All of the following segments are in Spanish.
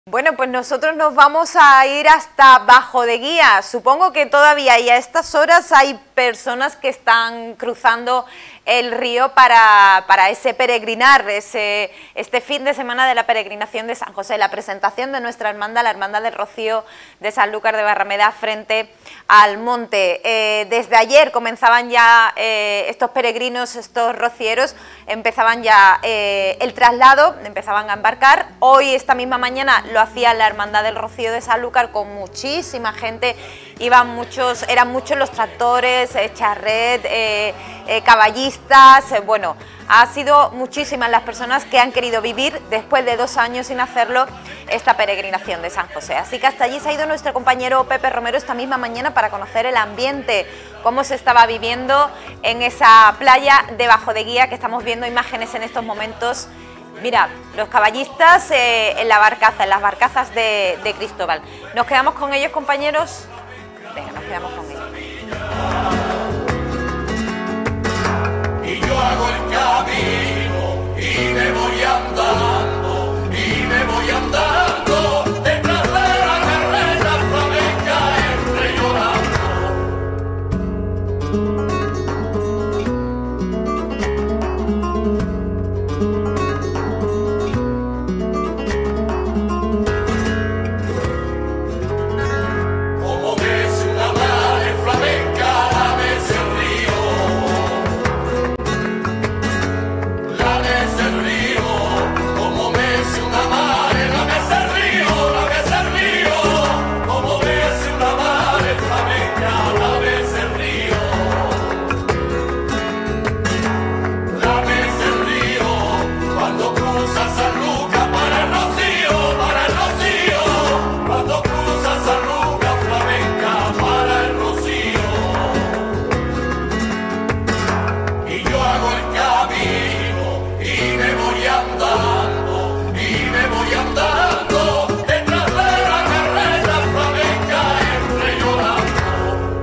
Bueno, pues nosotros nos vamos a ir hasta Bajo de Guía. Supongo que todavía y a estas horas hay personas que están cruzando el río para ese peregrinar, este fin de semana de la peregrinación de San José, la presentación de nuestra hermandad, la Hermandad del Rocío de Sanlúcar de Barrameda frente al monte. Desde ayer comenzaban ya estos peregrinos, estos rocieros, empezaban ya el traslado, empezaban a embarcar. Hoy, esta misma mañana, lo hacía la Hermandad del Rocío de Sanlúcar con muchísima gente. Eran muchos los tractores, charret, caballistas, bueno, ha sido muchísimas las personas que han querido vivir, después de 2 años sin hacerlo, esta peregrinación de San José. Así que hasta allí se ha ido nuestro compañero Pepe Romero esta misma mañana para conocer el ambiente, cómo se estaba viviendo en esa playa de Bajo de Guía, que estamos viendo imágenes en estos momentos. Mirad, los caballistas en las barcazas de Cristóbal. ¿Nos quedamos con ellos, compañeros? Venga, nos quedamos con ellos. Y yo hago el camino y me voy andando, y me voy andando detrás de la carrera flamenca entre llorando. Como ves una madre flamenca, la ves el río. La ves el río, como ves una madre, la ves el río, la ves el río, como ves una madre flamenca, la ves el río. La ves el río, cuando cruzas Sanlúcar para el Rocío, para el Rocío, cuando cruzas Sanlúcar flamenca para el Rocío. Y yo hago el camino y me voy andando, y me voy andando detrás de la carrera flamenca entre llorando.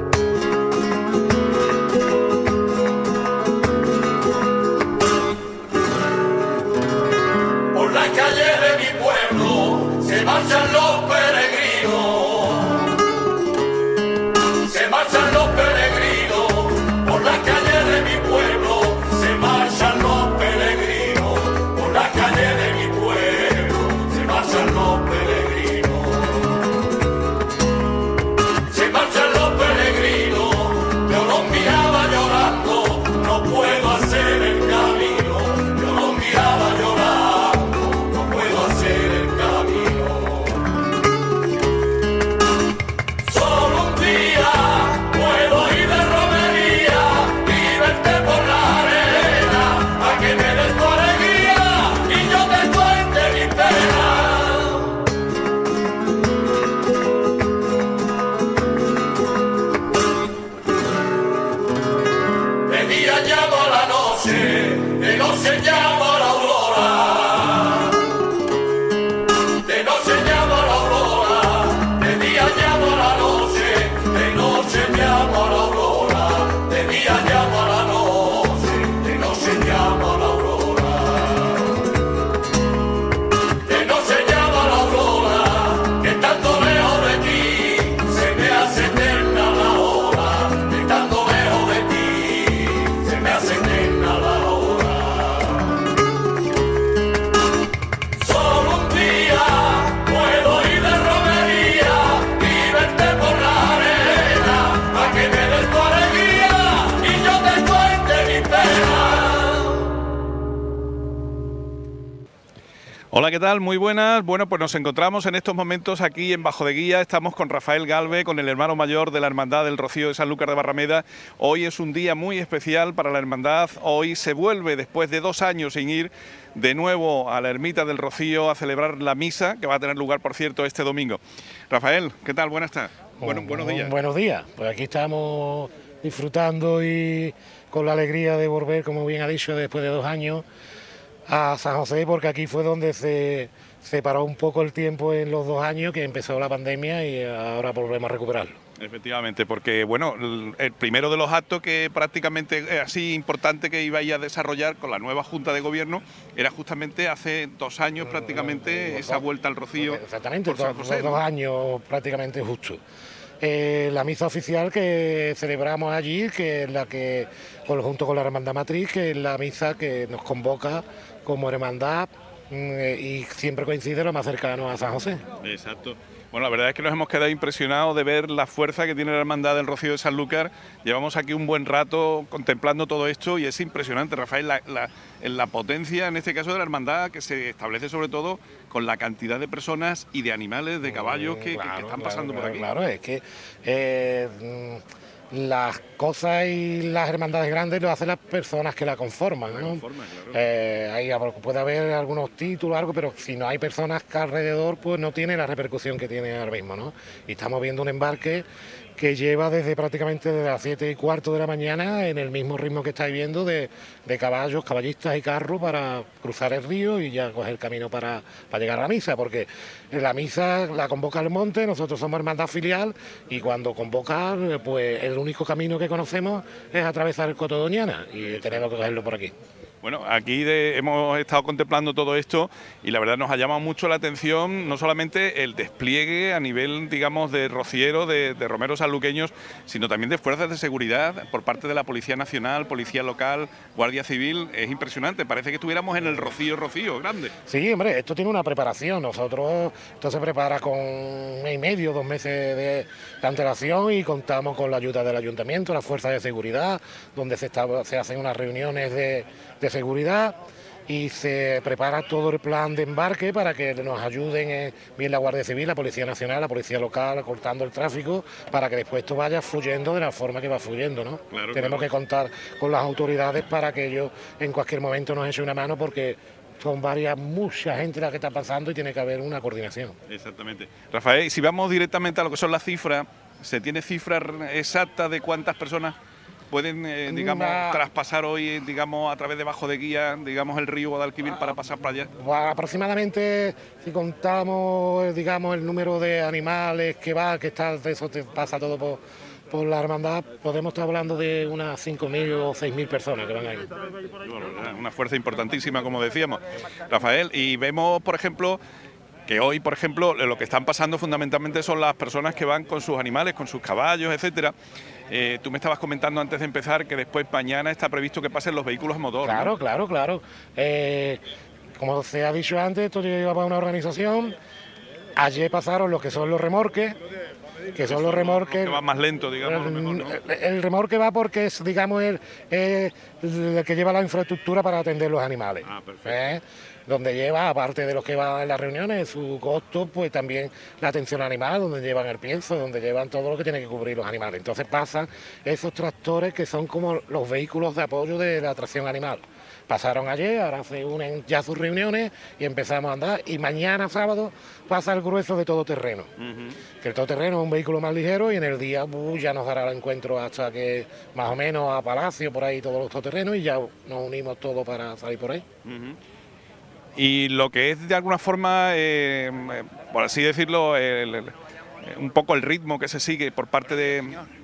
Por la calle de mi pueblo se marchan los peregrinos, se marchan los peregrinos, por la calle de mi pueblo se marchan los peregrinos, por la calle de mi pueblo se marchan los peregrinos, se marchan los peregrinos. Yo los miraba llorando, no puedo hacer el camino, yo los miraba llorando, no puedo hacer el camino. Solo un día puedo ir de romería y verte por la arena, a que me des tu alegría y yo te cuente mi pena. De día llamo a la noche, de noche llamo a la aurora. De noche llamo a la aurora, de día llamo a la noche, de noche llamo a la aurora, de día llamo a la noche, de noche llamo a la aurora. De noche llamo a la aurora, que estando lejos de ti, se me hace eterna la hora, que estando lejos de ti, se me hace eterna la hora. Solo un día puedo ir de romería y verte por la arena, a que me des tu alegría y yo te cuente mi pena. Hola, ¿qué tal? Muy buenas. Bueno, pues nos encontramos en estos momentos aquí en Bajo de Guía. Estamos con Rafael Galve, con el hermano mayor de la Hermandad del Rocío de Sanlúcar de Barrameda. Hoy es un día muy especial para la hermandad. Hoy se vuelve, después de 2 años sin ir, de nuevo a la Ermita del Rocío a celebrar la misa, que va a tener lugar, por cierto, este domingo. Rafael, ¿qué tal? Buenas tardes. Buenos días. Buenos días. Pues aquí estamos disfrutando y con la alegría de volver, como bien ha dicho, después de 2 años a San José, porque aquí fue donde se se paró un poco el tiempo en los 2 años que empezó la pandemia y ahora volvemos a recuperarlo. Efectivamente, porque bueno, el primero de los actos que prácticamente así importante que ibais a desarrollar con la nueva Junta de Gobierno era justamente hace 2 años prácticamente esa vuelta al Rocío. Exactamente, por San José, 2 años prácticamente justo. La misa oficial que celebramos allí, que es la que, junto con la Hermandad Matriz, que es la misa que nos convoca como hermandad y siempre coincide lo más cercano a San José. Exacto. Bueno, la verdad es que nos hemos quedado impresionados de ver la fuerza que tiene la Hermandad del Rocío de Sanlúcar. Llevamos aquí un buen rato contemplando todo esto y es impresionante, Rafael, la potencia, en este caso, de la Hermandad, que se establece sobre todo con la cantidad de personas y de animales, de caballos que están pasando por aquí. Claro, es que las cosas y las hermandades grandes lo hacen las personas que la conforman, ¿no? Puede haber algunos títulos, algo, pero si no hay personas que alrededor, pues no tiene la repercusión que tiene ahora mismo, ¿no? Y estamos viendo un embarque que lleva prácticamente desde las 7:15 de la mañana en el mismo ritmo que estáis viendo de caballos, caballistas y carros para cruzar el río y ya coger camino para llegar a la misa, porque la misa la convoca el monte, nosotros somos hermandad filial y cuando convoca, pues el único camino que conocemos es atravesar el Coto de Doñana y tenemos que cogerlo por aquí. Bueno, aquí hemos estado contemplando todo esto y la verdad nos ha llamado mucho la atención no solamente el despliegue a nivel, digamos, de rociero, de romeros sanluqueños, sino también de fuerzas de seguridad por parte de la Policía Nacional, Policía Local, Guardia Civil. Es impresionante, parece que estuviéramos en el Rocío grande. Sí, hombre, esto tiene una preparación. Esto se prepara con 1 mes y medio, 2 meses de antelación y contamos con la ayuda del Ayuntamiento, las fuerzas de seguridad, donde se hacen unas reuniones de seguridad y se prepara todo el plan de embarque para que nos ayuden bien la Guardia Civil, la Policía Nacional, la Policía Local, cortando el tráfico, para que después esto vaya fluyendo de la forma que va fluyendo, ¿no? Claro, Tenemos que contar con las autoridades para que ellos en cualquier momento nos echen una mano, porque son mucha gente la que está pasando y tiene que haber una coordinación. Exactamente. Rafael, y si vamos directamente a lo que son las cifras, ¿se tiene cifras exactas de cuántas personas pueden, digamos, traspasar hoy, digamos, a través de Bajo de Guía, digamos, el río Guadalquivir para pasar para allá? Aproximadamente, si contamos, digamos, el número de animales que eso pasa todo por la hermandad, podemos estar hablando de unas 5.000 o 6.000 personas que van ahí. Una fuerza importantísima, como decíamos. Rafael, y vemos, por ejemplo, que hoy, por ejemplo, lo que están pasando fundamentalmente son las personas que van con sus animales, con sus caballos, etcétera. Tú me estabas comentando antes de empezar que después mañana está previsto que pasen los vehículos a motor, Claro, ¿no? claro. Como se ha dicho antes, esto lleva una organización. Ayer pasaron los que son los remorques, que que van más lento, digamos. El remorque va porque es, digamos, el que lleva la infraestructura para atender los animales. Perfecto. Donde lleva, aparte de los que van en las reuniones, su costo, pues también la atención animal, donde llevan el pienso, donde llevan todo lo que tiene que cubrir los animales. Entonces pasan esos tractores que son como los vehículos de apoyo de la atracción animal. Pasaron ayer, ahora se unen ya sus reuniones y empezamos a andar. Y mañana, sábado, pasa el grueso de todoterreno. Que el todoterreno es un vehículo más ligero y en el día ya nos dará el encuentro hasta que más o menos a Palacio, por ahí todos los todoterrenos, y ya nos unimos todos para salir por ahí. Y lo que es de alguna forma, por así decirlo, un poco el ritmo que se sigue por parte de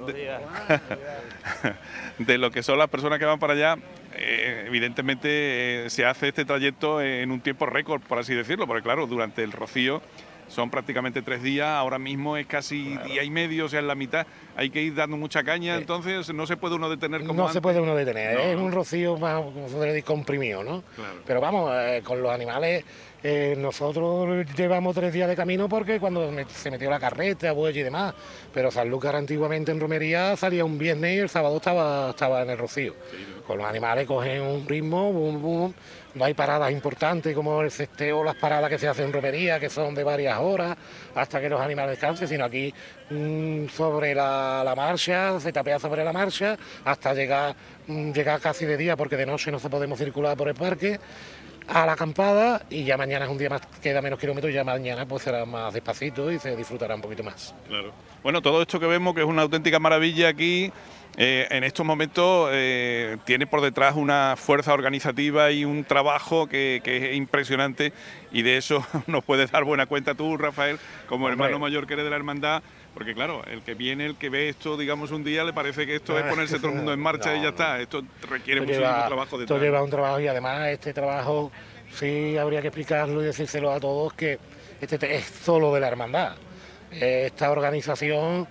lo que son las personas que van para allá, evidentemente se hace este trayecto en un tiempo récord, por así decirlo, porque claro, durante el Rocío son prácticamente 3 días, ahora mismo es casi día y medio, o sea, en la mitad hay que ir dando mucha caña, entonces no se puede uno detener como No antes. se puede uno detener, es un Rocío más, como se dice, comprimido, ¿no? Claro. Pero vamos, con los animales, nosotros llevamos 3 días de camino porque cuando se metió la carreta, buey y demás, pero Sanlúcar antiguamente en romería salía un viernes y el sábado estaba en el Rocío. Con los animales cogen un ritmo, bum, bum. No hay paradas importantes como el cesteo, las paradas que se hacen en romería, que son de varias horas hasta que los animales descansen, sino aquí sobre la marcha, se tapea sobre la marcha hasta llegar casi de día, porque de noche no se podemos circular por el parque, a la acampada, y ya mañana es un día más, queda menos kilómetros, y ya mañana pues será más despacito y se disfrutará un poquito más. Claro. Bueno, todo esto que vemos, que es una auténtica maravilla aquí, En estos momentos tiene por detrás una fuerza organizativa y un trabajo que es impresionante, y de eso nos puedes dar buena cuenta tú, Rafael, como hermano mayor que eres de la hermandad, porque claro, el que viene, el que ve esto, digamos, un día, le parece que esto es ponerse todo el mundo en marcha y ya está. Esto requiere muchísimo trabajo detrás. Esto lleva un trabajo, y además este trabajo sí habría que explicarlo y decírselo a todos, que este es solo de la hermandad. Esta organización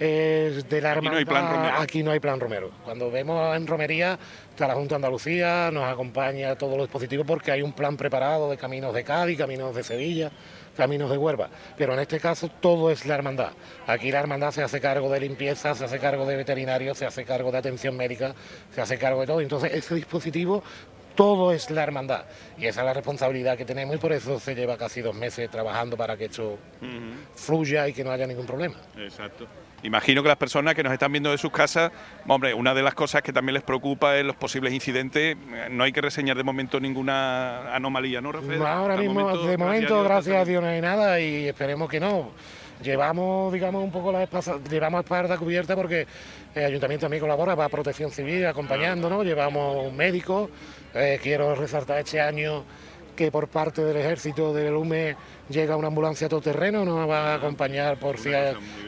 es de la hermandad. Aquí no hay plan Romero. Aquí no hay plan Romero. Cuando vemos en romería está la Junta de Andalucía, nos acompaña todo lo dispositivo porque hay un plan preparado de caminos de Cádiz, caminos de Sevilla, caminos de Huelva, pero en este caso todo es la hermandad. Aquí la hermandad se hace cargo de limpieza, se hace cargo de veterinario, se hace cargo de atención médica, se hace cargo de todo. Entonces ese dispositivo todo es la hermandad, y esa es la responsabilidad que tenemos, y por eso se lleva casi 2 meses trabajando para que esto fluya y que no haya ningún problema. Exacto. Imagino que las personas que nos están viendo de sus casas, hombre, una de las cosas que también les preocupa es los posibles incidentes. No hay que reseñar de momento ninguna anomalía, ¿no, Rafael? No, ahora mismo, de momento, gracias a Dios, no hay nada, y esperemos que no. Llevamos, digamos, un poco llevamos espalda cubierta porque el ayuntamiento también colabora, va a Protección Civil acompañándonos, llevamos un médico. Quiero resaltar este año que por parte del Ejército del UME llega una ambulancia todoterreno, nos va a acompañar por si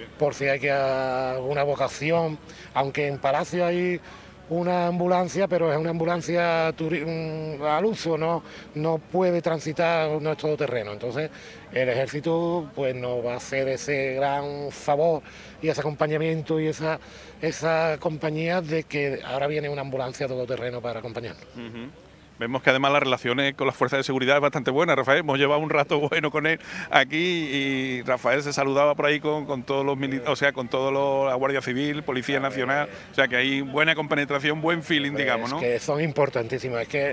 hay que alguna vocación, aunque en Palacio hay una ambulancia, pero es una ambulancia al uso, no puede transitar, no es todoterreno. Entonces el Ejército pues nos va a hacer ese gran favor y ese acompañamiento y esa compañía de que ahora viene una ambulancia todoterreno para acompañarnos. Vemos que además las relaciones con las fuerzas de seguridad es bastante buena, Rafael. Hemos llevado un rato bueno con él aquí, y Rafael se saludaba por ahí con todos los militares, o sea, con la Guardia Civil, Policía Nacional, o sea que hay buena compenetración, buen feeling, digamos, ¿no? Es que son importantísimos, es que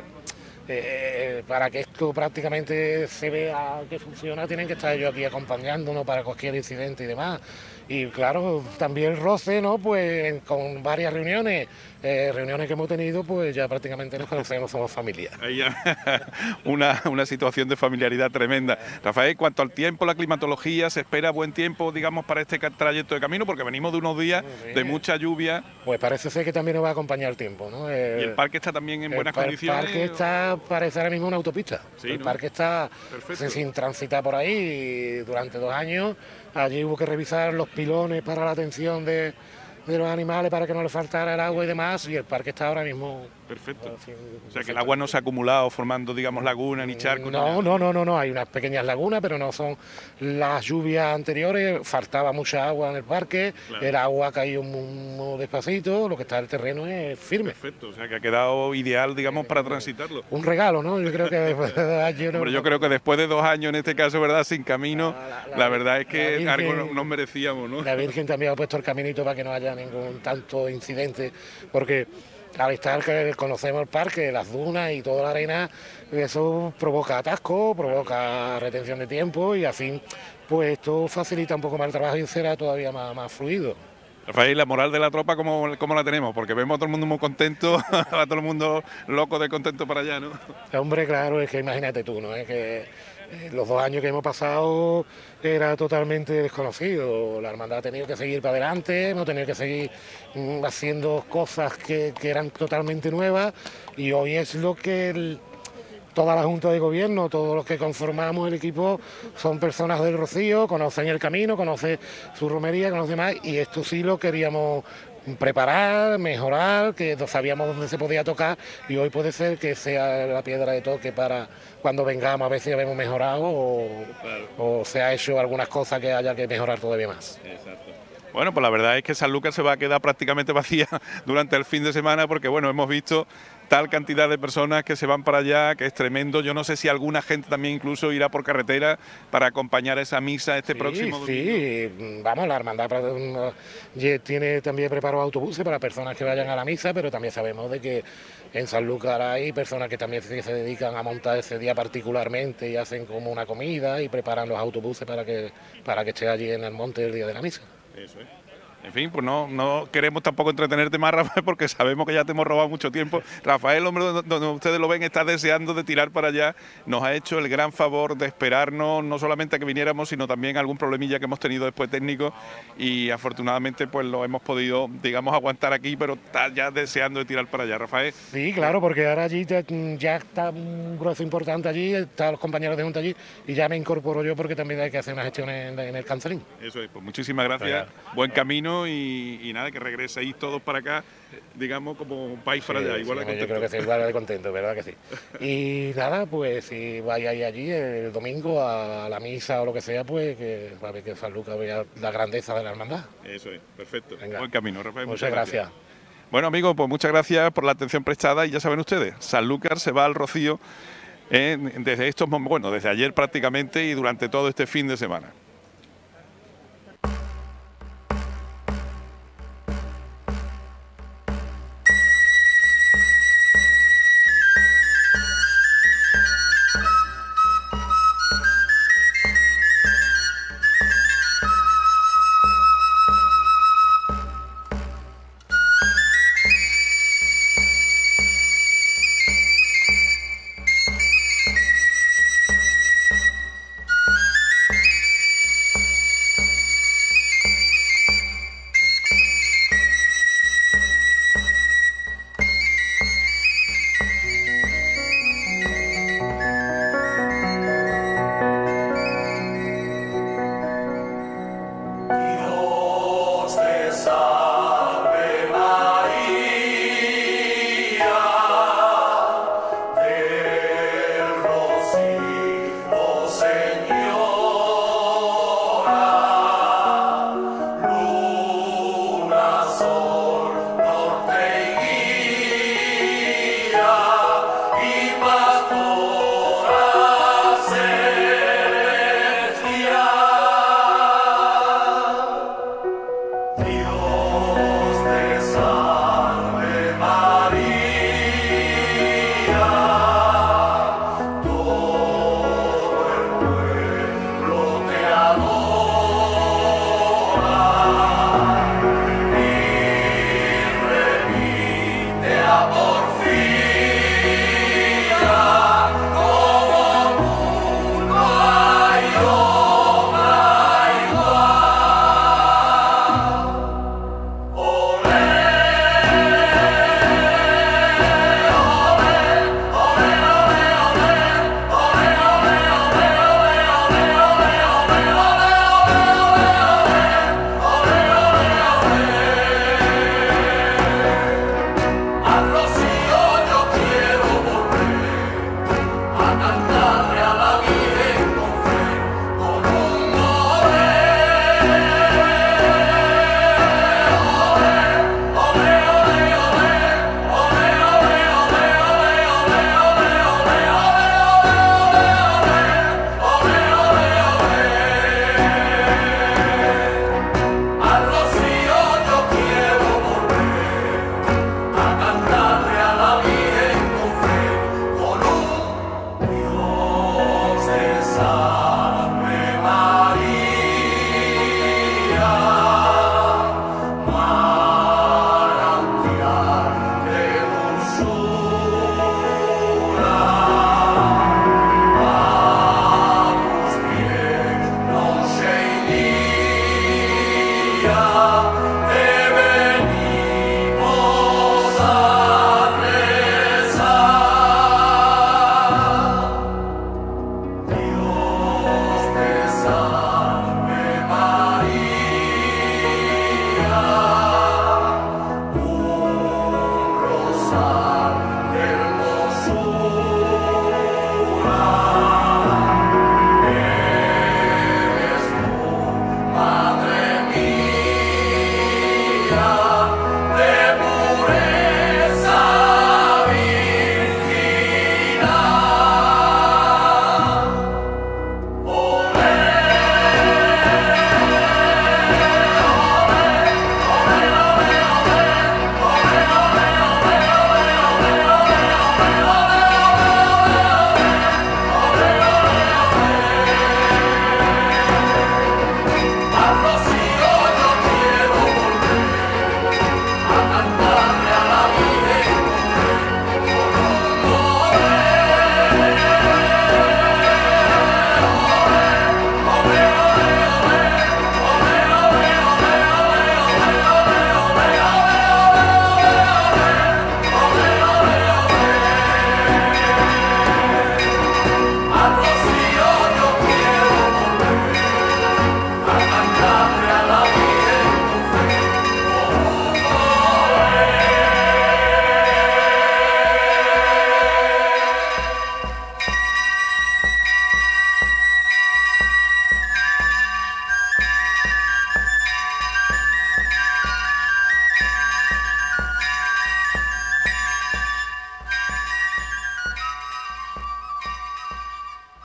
para que esto prácticamente se vea que funciona, tienen que estar ellos aquí acompañándonos para cualquier incidente y demás. Y claro, también el roce, ¿no? Pues con varias reuniones que hemos tenido, pues ya prácticamente nos conocemos, somos familia. Ahí ya, una situación de familiaridad tremenda. Rafael, cuanto al tiempo, la climatología, ¿se espera buen tiempo, digamos, para este trayecto de camino? Porque venimos de unos días de mucha lluvia. Pues parece ser que también nos va a acompañar el tiempo, ¿no? ¿Y el parque está también en buenas condiciones? El parque está, parece ahora mismo una autopista. Sí, el ¿no? parque está sin transitar por ahí durante 2 años. Allí hubo que revisar los pilones para la atención de los animales para que no les faltara el agua y demás, y el parque está ahora mismo... Perfecto. O sea que el agua no se ha acumulado formando, digamos, lagunas ni charcos. No, hay unas pequeñas lagunas, pero no son las lluvias anteriores, faltaba mucha agua en el parque, claro. El agua ha caído muy despacito, lo que está en el terreno es firme. Perfecto, o sea que ha quedado ideal, digamos, para transitarlo. Un regalo, ¿no? Yo creo que después de 2 años... Hombre, yo creo que después de 2 años, en este caso, ¿verdad?, sin camino, la verdad es que Virgen, algo nos merecíamos, ¿no? La Virgen también ha puesto el caminito para que no haya ningún tanto incidente, porque... Al estar que conocemos el parque, las dunas y toda la arena, eso provoca atasco, provoca retención de tiempo, y así pues esto facilita un poco más el trabajo y será todavía más fluido. Rafael, la moral de la tropa, ¿cómo la tenemos? Porque vemos a todo el mundo muy contento, a todo el mundo loco de contento para allá, ¿no? Hombre, claro, es que imagínate tú, ¿no? Es que los 2 años que hemos pasado era totalmente desconocido. La hermandad ha tenido que seguir para adelante, hemos tenido que seguir haciendo cosas que eran totalmente nuevas, y hoy es lo que toda la Junta de Gobierno, todos los que conformamos el equipo, son personas del Rocío, conocen el camino, conocen su romería, conocen más, y esto sí lo queríamos preparar, mejorar, que no sabíamos dónde se podía tocar, y hoy puede ser que sea la piedra de toque para cuando vengamos a ver si habemos mejorado o se ha hecho algunas cosas que haya que mejorar todavía más. Exacto. Bueno, pues la verdad es que Sanlúcar se va a quedar prácticamente vacía durante el fin de semana, porque bueno, hemos visto tal cantidad de personas que se van para allá, que es tremendo. Yo no sé si alguna gente también incluso irá por carretera para acompañar esa misa próximo domingo. Sí, vamos, la hermandad tiene también preparados autobuses para personas que vayan a la misa, pero también sabemos de que en Sanlúcar hay personas que también se dedican a montar ese día particularmente y hacen como una comida y preparan los autobuses para que esté allí en el monte el día de la misa. Eso es. En fin, pues no queremos tampoco entretenerte más, Rafael, porque sabemos que ya te hemos robado mucho tiempo. Rafael, hombre, donde ustedes lo ven, está deseando de tirar para allá. Nos ha hecho el gran favor de esperarnos, no solamente a que viniéramos, sino también algún problemilla que hemos tenido después técnico, y afortunadamente pues lo hemos podido, digamos, aguantar aquí, pero está ya deseando de tirar para allá, Rafael. Sí, claro, porque ahora allí ya está un grueso importante allí, están los compañeros de junta allí, y ya me incorporo yo porque también hay que hacer una gestión en el Cancelín. Eso es, pues muchísimas gracias, buen camino y nada, que regreséis todos para acá, digamos, como un país para allá, igual de contento. Yo creo que sí, igual de contento, ¿verdad que sí? Y nada, pues si vayáis allí el domingo a la misa o lo que sea, pues que va a ver que San Lucas vea la grandeza de la hermandad. Eso es, perfecto. Venga. Buen camino, Rafael. Muchas gracias. Bueno, amigos, pues muchas gracias por la atención prestada y ya saben ustedes, Sanlúcar se va al Rocío desde estos momentos, bueno, desde ayer prácticamente y durante todo este fin de semana.